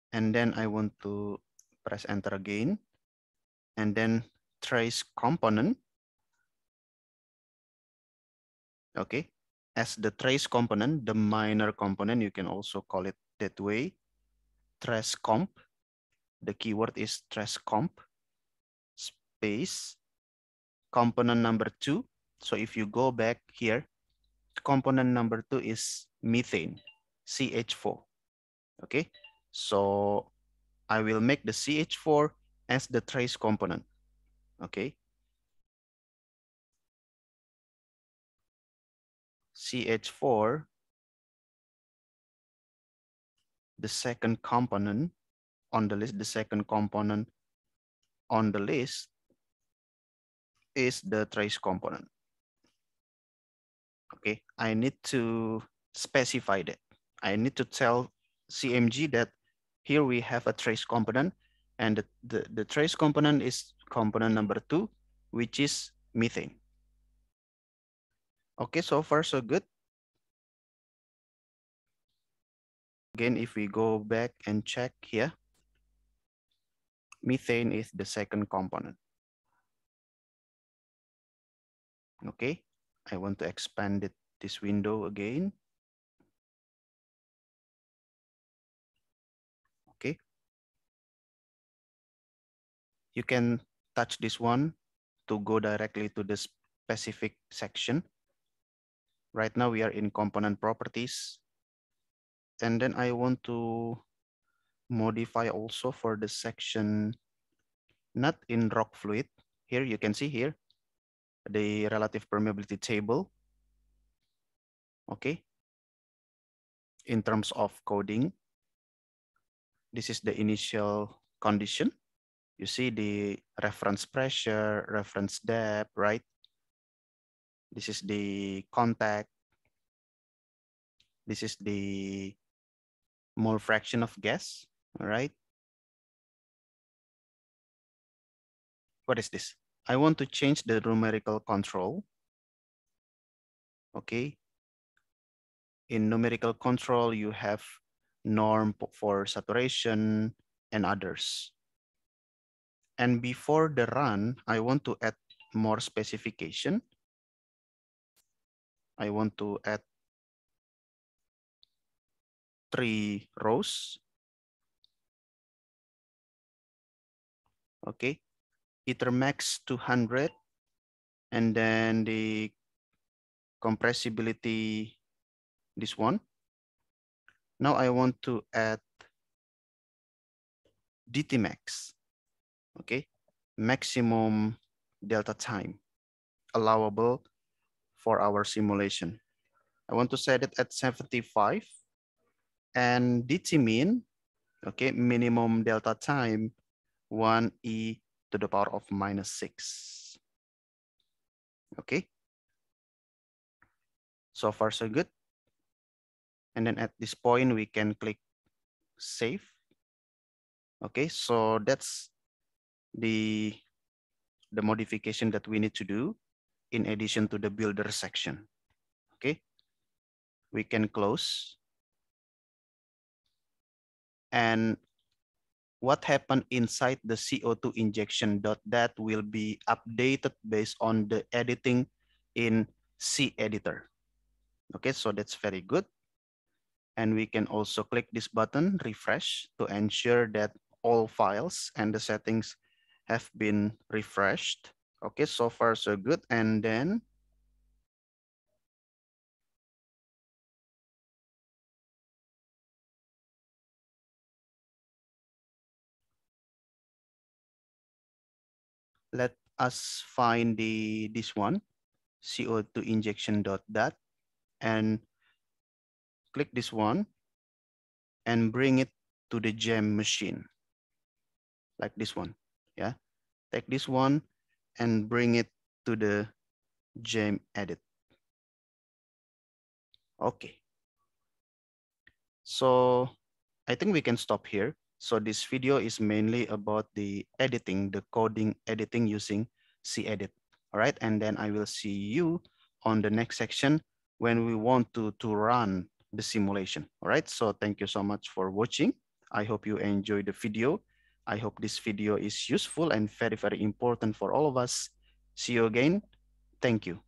and then I want to press enter again, and then trace component. Okay, as the trace component, the minor component, you can also call it that way, trace comp. The keyword is trace comp space component number 2. So if you go back here, component number 2 is methane, CH4. Okay, so I will make the CH4 as the trace component. Okay, CH4, the second component on the list, the second component on the list is the trace component. Okay, I need to specify that. I need to tell CMG that here we have a trace component, and the trace component is component number 2, which is methane. Okay, so far so good. Again, if we go back and check here, methane is the second component. Okay, I want to expand this window again. Okay, you can touch this one to go directly to the specific section. Right now we are in component properties. And then I want to modify also for the section not in rock fluid. Here you can see here the relative permeability table. Okay. In terms of coding, this is the initial condition. You see the reference pressure, reference depth, right? This is the contact. This is the mole fraction of gas, all right? What is this? I want to change the numerical control. Okay. In numerical control, you have norm for saturation and others. And before the run, I want to add more specification. I want to add 3 rows. Okay. Ether max 200, and then the compressibility, this one. Now I want to add DT max. Okay. Maximum delta time allowable for our simulation. I want to set it at 75, and DT min, okay, minimum delta time 1e to the power of -6. Okay. So far so good. And then at this point we can click save. Okay, so that's the modification that we need to do in addition to the builder section. Okay, we can close. And what happened inside the CO2 injection dot that will be updated based on the editing in C editor. Okay, so that's very good. And we can also click this button, refresh, to ensure that all files and the settings have been refreshed. Okay, so far so good. And then let us find this one, CO2 injection dot dat, and click this one and bring it to the gem machine, like this one. Yeah, take this one and bring it to the gem edit. Okay. So I think we can stop here. So this video is mainly about the editing, the coding editing using cedit. All right, and then I will see you on the next section when we want to run the simulation. All right, so thank you so much for watching. I hope you enjoy the video. I hope this video is useful and very, very important for all of us. See you again. Thank you.